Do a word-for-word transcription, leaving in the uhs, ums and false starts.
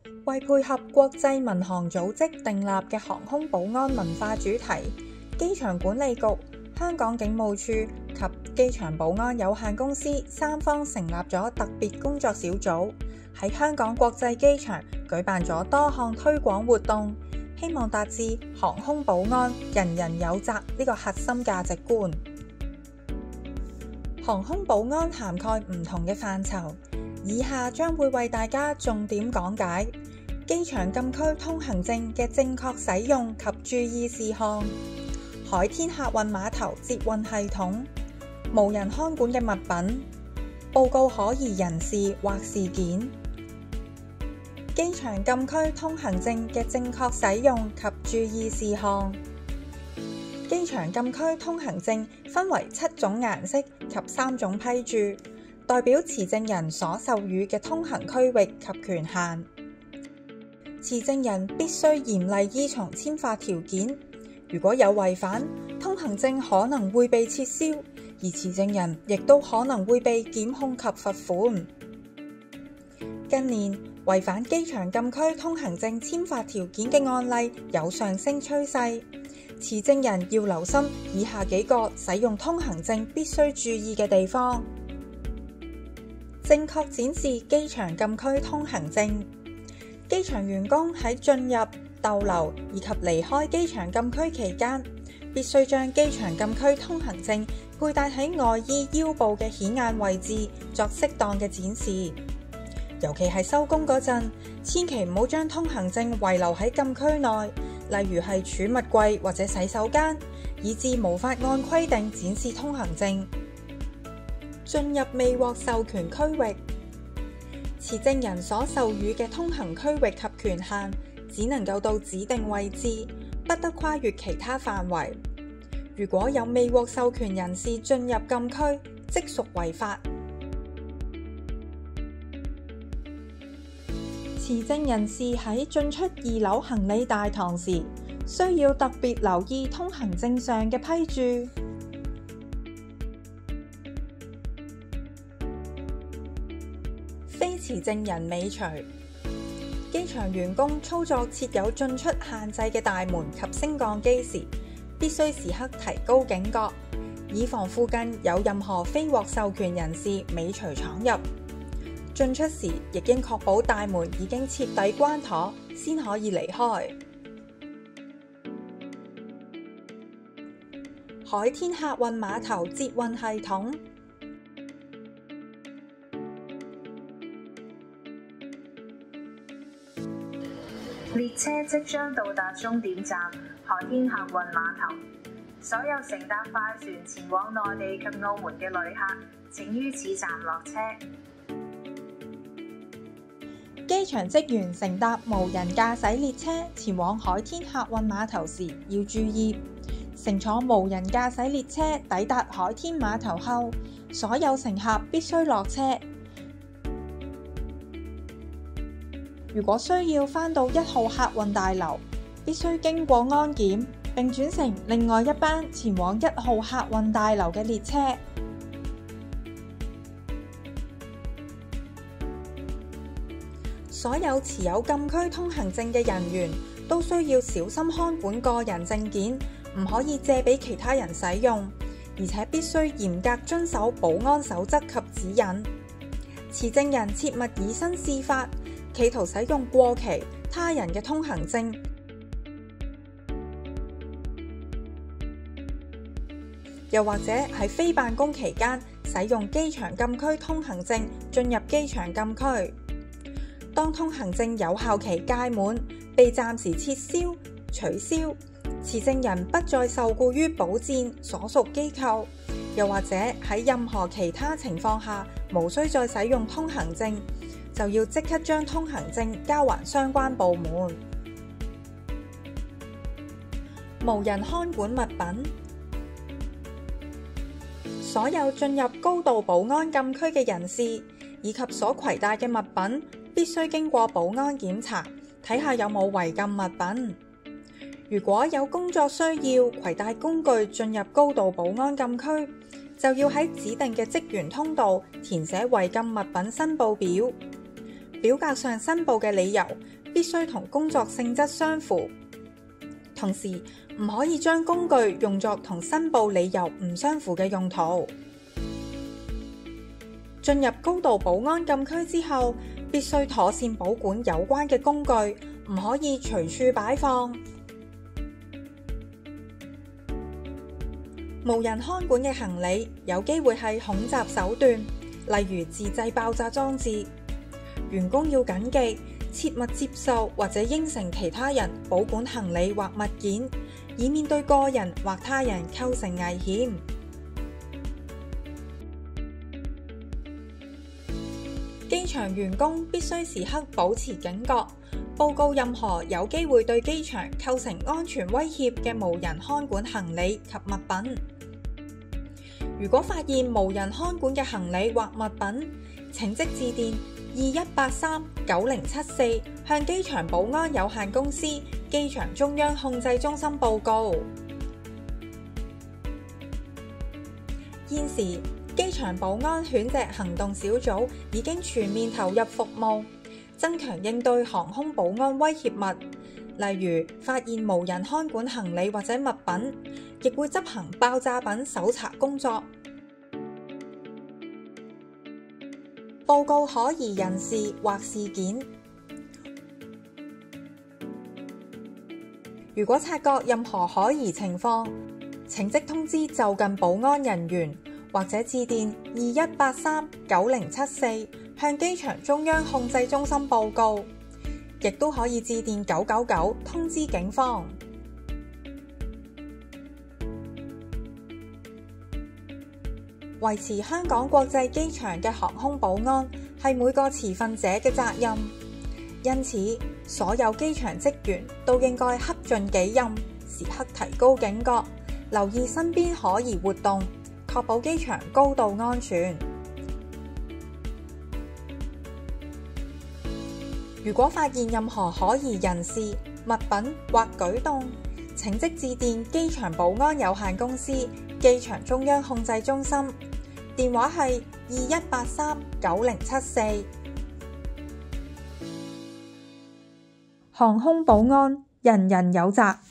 為配合國際民航組織訂立嘅航空保安文化主題，機場管理局、香港警務處及機場保安有限公司三方成立咗特別工作小組，喺香港國際機場舉辦咗多項推廣活動，希望達至航空保安人人有責呢個核心價值觀。航空保安涵蓋唔同嘅範疇，以下將會為大家重點講解機場禁區通行證嘅正確使用及注意事項、海天客運碼頭接運系統、無人看管嘅物品、報告可疑人士或事件、機場禁區通行證嘅正確使用及注意事項。機場禁區通行證分為七種顏色及三種批注，代表持證人所授予嘅通行區域及權限。持證人必須嚴厲依從簽發條件，如果有違反，通行證可能會被撤銷，而持證人亦都可能會被檢控及罰款。近年，違反機場禁區通行證簽發條件嘅案例有上升趨勢，持證人要留心以下幾個使用通行證必須注意嘅地方。正確展示機場禁區通行證。機場員工喺進入、逗留以及離開機場禁區期間，必須將機場禁區通行證佩戴喺外衣腰部嘅顯眼位置，作適當嘅展示。尤其係收工嗰陣，千祈唔好將通行證遺留喺禁區內，例如係儲物櫃或者洗手間，以致無法按規定展示通行證。進入未獲授權區域，持證人所授予嘅通行區域及權限，只能夠到指定位置，不得跨越其他範圍。如果有未獲授權人士進入禁區，即屬違法。持證人士喺進出二樓行李大堂時，需要特別留意通行證上嘅批注。非持證人尾隨，機場員工操作設有進出限制嘅大門及升降機時，必須時刻提高警覺，以防附近有任何非獲授權人士尾隨闖入。進出時亦應確保大門已經徹底關妥，先可以離開。海天客運碼頭接運系統。 列車即將到達終點站海天客運碼頭，所有乘搭快船前往內地及澳門嘅旅客，請於此站落車。 機場職員乘搭無人駕駛列車前往海天客運碼頭時要注意，乘坐無人駕駛列車抵達海天碼頭後，所有乘客必須落車。如果需要返到一號客運大樓，必須經過安檢，並轉乘另外一班前往一號客運大樓嘅列車。所有持有禁區通行證嘅人員都需要小心看管個人證件，唔可以借俾其他人使用，而且必須嚴格遵守保安守則及指引。持證人切勿以身試法，企圖使用過期他人嘅通行證，又或者喺非辦公期間使用機場禁區通行證進入機場禁區。當通行證有效期屆滿，被暫時撤銷、取消，持證人不再受僱於保薦所屬機構，又或者喺任何其他情況下無需再使用通行證，就要即刻將通行證交還相關部門。無人看管物品，所有進入高度保安禁區嘅人士以及所攜帶嘅物品，必須經過保安檢查，睇下有冇違禁物品。如果有工作需要攜帶工具進入高度保安禁區，就要喺指定嘅職員通道填寫違禁物品申報表。 表格上申報嘅理由必須同工作性質相符，同時唔可以將工具用作同申報理由唔相符嘅用途。進入高度保安禁區之後，必須妥善保管有關嘅工具，唔可以隨處擺放。無人看管嘅行李有機會係恐襲手段，例如自製爆炸裝置。員工要謹記，切勿接受或者應承其他人保管行李或物件，以免對個人或他人構成危險。機場員工必須時刻保持警覺，報告任何有機會對機場構成安全威脅嘅無人看管行李及物品。如果發現無人看管嘅行李或物品，請即致電二一八三九零七四向機場保安有限公司機場中央控制中心報告。現時，機場保安犬隻行動小組已經全面投入服務，增強應對航空保安威脅物，例如發現無人看管行李或者物品，亦會執行爆炸品搜查工作。報告可疑人士或事件。如果察覺任何可疑情況，請即通知就近保安人員，或者致電二一八三九零七四向機場中央控制中心報告，亦都可以致電九九九通知警方。維持香港國際機場嘅航空保安係每個持份者嘅責任，因此所有機場職員都應該恪盡己任，時刻提高警覺，留意身邊可疑活動，確保機場高度安全。如果發現任何可疑人士、物品或舉動，請即致電機場保安有限公司機場中央控制中心，電話係二一八三九零七四。航空保安，人人有責。